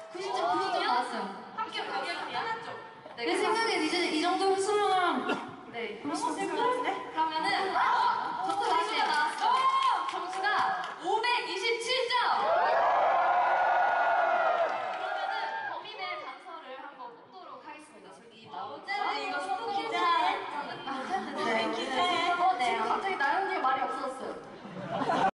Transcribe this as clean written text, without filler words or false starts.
90점 나왔어요. 함께 끝났죠? 내 생각엔 이제 이 정도 수로랑 네. 그럴 수 있을 것 같은데? 그러면은